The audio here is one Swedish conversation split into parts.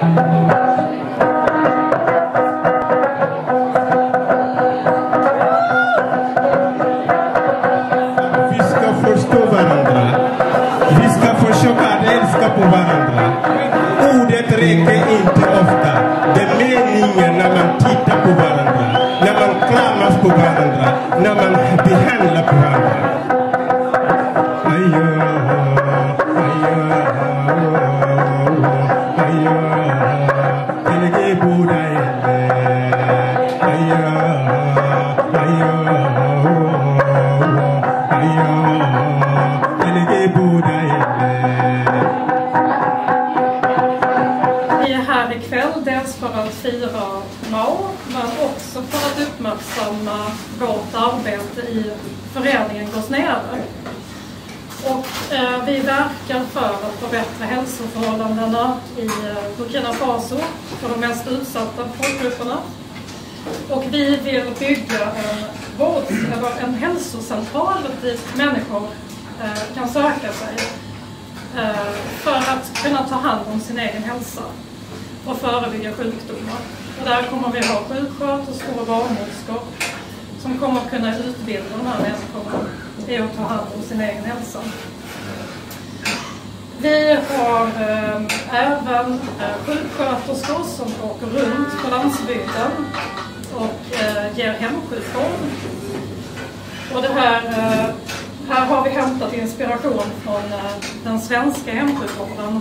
Vi ska förstå varandra. Vi ska försöka att älska på varandra. Ordet räcker inte ofta. Det är meningen när man tittar på varandra. När man kramas på varandra. När man behandlar på varandra. Vi är här ikväll dels för att fira Mao, men också för att uppmärksamma vårt arbete i föreningen Gås Nere. Och vi verkar för att förbättra hälsoförhållandena i Burkina Faso för de mest utsatta folkgrupperna. Och vi vill bygga en hälsocentral dit människor kan söka sig för att kunna ta hand om sin egen hälsa och förebygga sjukdomar. Och där kommer vi ha sjuksköterskor och barnmorskor som kommer att kunna utbilda de här människorna i att ta hand om sin egen hälsa. Vi har även sjuksköterskor som åker runt på landsbygden och ger hemsjukvård. Och det här har vi hämtat inspiration från den svenska hemsjukvården.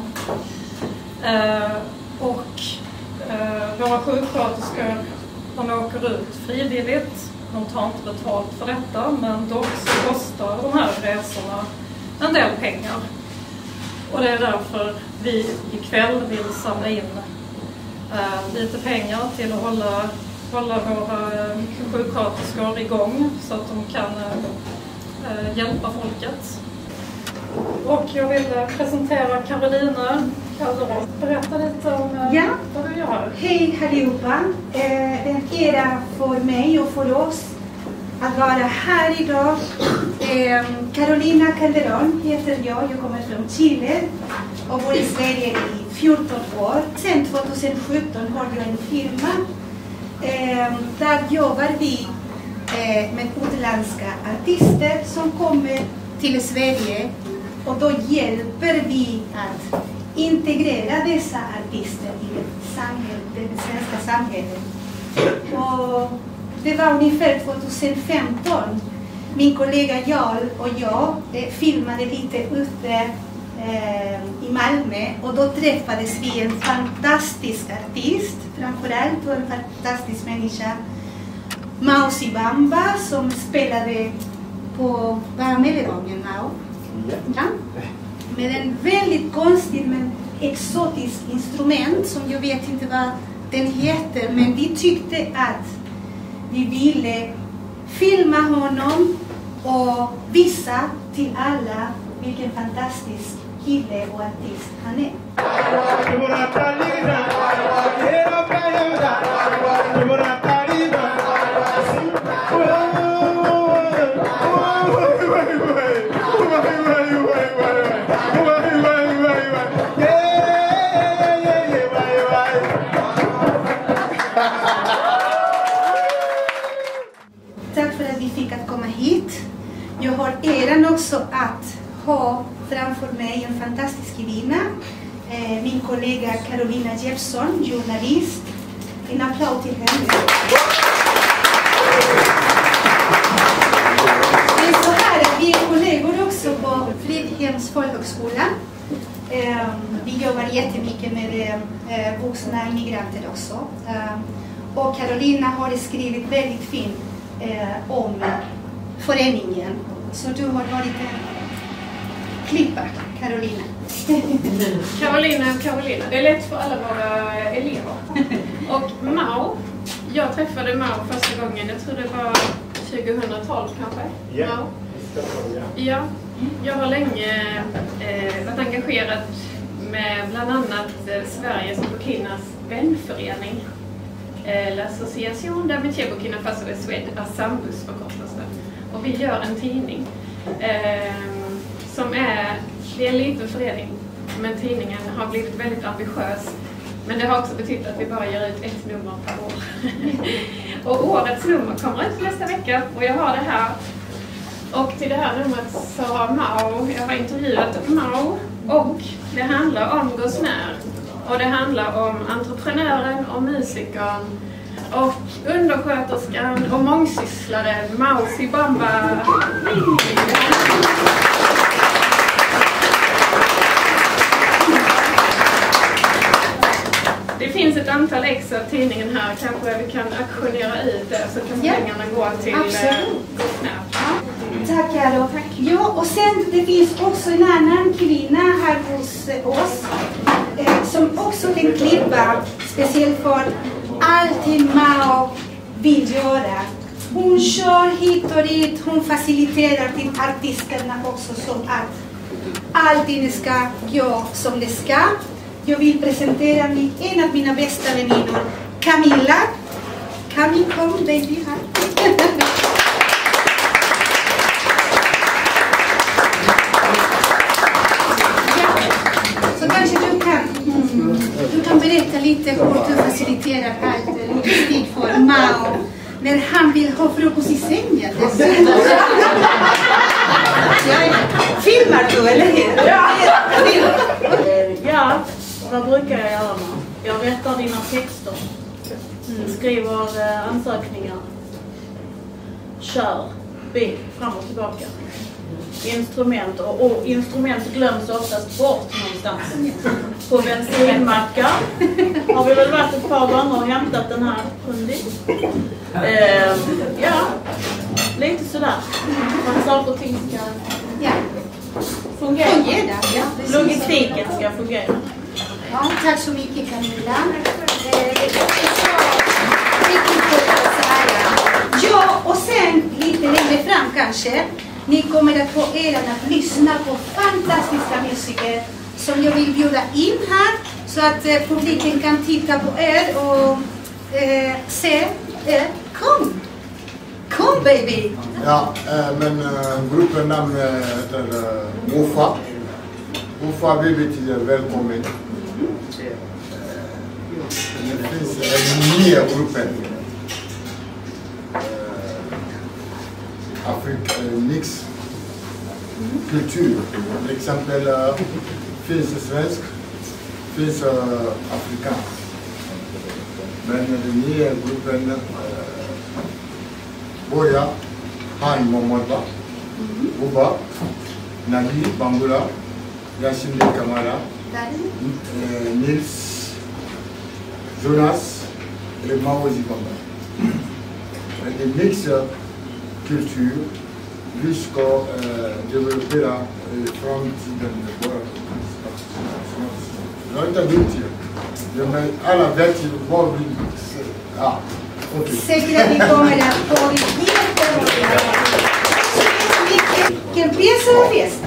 Våra sjuksköterskor, de åker ut frivilligt. De tar inte betalt för detta, men dock så kostar de här resorna en del pengar. Och det är därför vi ikväll vill samla in lite pengar till att hålla våra sjuksköterskor igång så att de kan hjälpa folket. Och jag vill presentera Carolina Calderon. Berätta lite om vad du gör. Hej allihopa! En ära för mig och för oss att vara här idag. Carolina Calderon heter jag kommer från Chile och bor i Sverige i 14 år. Sen 2017 har jag en firma. Där jobbar vi med utländska artister som kommer till Sverige och då hjälper vi att integrera dessa artister i det svenska samhället. Och det var ungefär 2015. Min kollega Jarl och jag filmade lite ute i Malmö och då träffades vi en fantastisk artist, framförallt och en fantastisk människa, Mao Sibamba, som spelade på Mellegången Mao. Ja. Med en väldigt konstig men exotisk instrument som jag vet inte vad den heter, men vi tyckte att vi ville filma honom och visa till alla vilken fantastisk kille och artist han är. Tack för att vi fick att komma hit. Jag har äran också att ha framför mig en fantastisk kvinna. Min kollega Carolina Jefferson, journalist. En applåd till henne. Det är så här att vi är kollegor också på Fridhems folkhögskola. Vi jobbar jättemycket med vuxna immigranter också. Och Carolina har skrivit väldigt fint om föreningen. Så du har varit en klippa, Carolina. Carolina. Det är lätt för alla våra elever. Och Mao, jag träffade Mao första gången, jag tror det var 2012 kanske. Ja. Mao. Ja, jag har länge varit engagerad med bland annat Sveriges och Burkinas vänförening. L'Association d'Amitié Burkina Faso de Suède, Assambus förkortas det. Och vi gör en tidning som det är en liten förening, men tidningen har blivit väldigt ambitiös Men det har också betytt att vi bara gör ut ett nummer per år. Och årets nummer kommer ut nästa vecka och jag har det här. Och till det här numret så har jag har intervjuat Mao och det handlar om Gosnär. Och det handlar om entreprenören och musikern och undersköterskan och mångsysslaren Mao Sibamba. Det finns ett antal ex av tidningen här. Kanske vi kan auktionera ut det så kan pengarna gå till Gosnär. Tack Karo. Ja, och sen det finns också en annan kvinna här hos oss som också kan klippa speciellt för allting Mao vill göra. Hon kör hit och dit, hon faciliterar till artisterna också så att allting ska gå som det ska. Jag vill presentera en av mina bästa väninnor, Camilla. Camilla, kom baby här. Så kanske du kan berätta lite hur du faciliterar allt logistik för Mao när han vill ha frukost i sängen. Filmar du eller hur? Ja, vad brukar jag göra? Jag rättar dina texter. Skriver ansökningar. Kör bil fram och tillbaka. Instrument och instrument glöms oftast bort någonstans. På bensinmackar har vi väl varit ett par gånger och hämtat den här kunden. Ja, lite sådär. Att saker och ting ska fungera. Logistiken ska fungera. Ja, tack så mycket Camilla. Ja, och sen lite längre fram kanske ni kommer att få eran att lyssna på fantastiska musiker som jag vill bjuda in här så att publiken kan titta på er och se er. Kom baby! Ja, men gruppen namn heter Mofa. Mofa baby betyder välkommen. Det finns en ny gruppen. Mix kultur. Till exempel finns svensk, finns afrikansk. Men den nya gruppen Boya, Han Momodba, Uba, Nagi Bangula, Yashinde Kamara, Nils, Jonas et Mao Sibamba. Des mix culture jusqu'à développer la frontière de bois. À la verte, Säkert vi kommer att få helt que empiece la fiesta.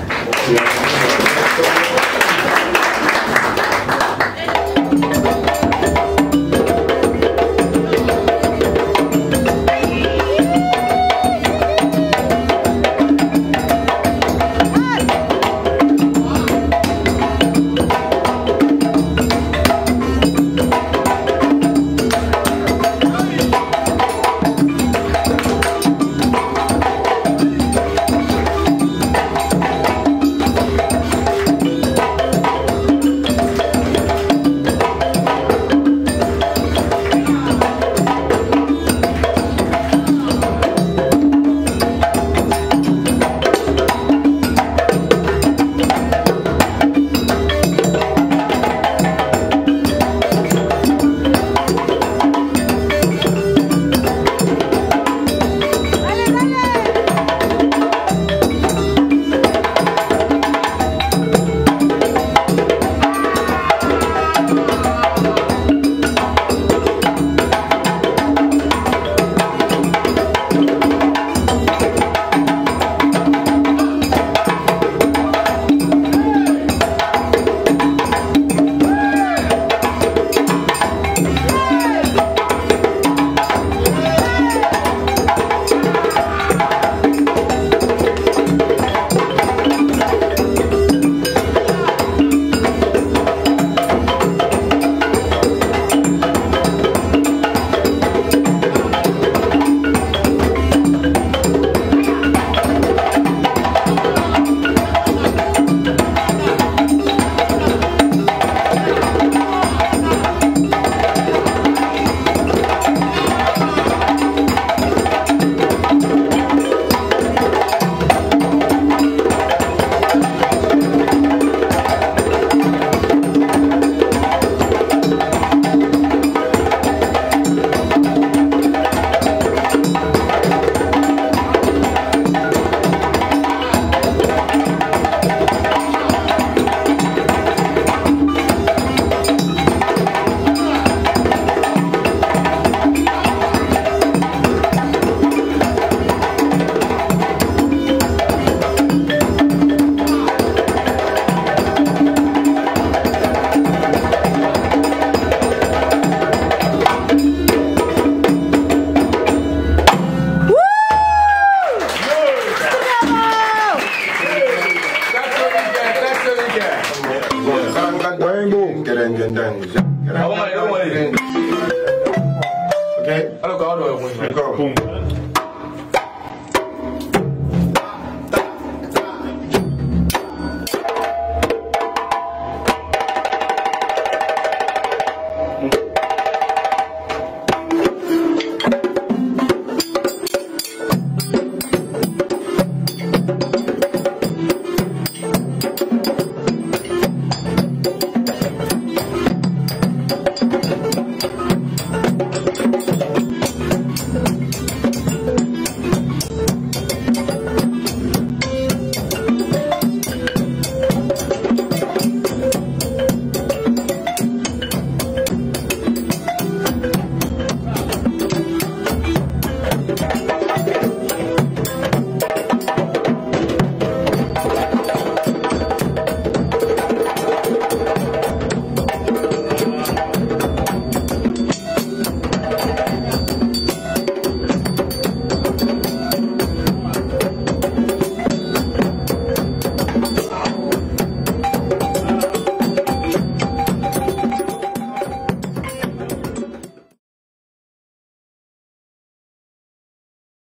Okay.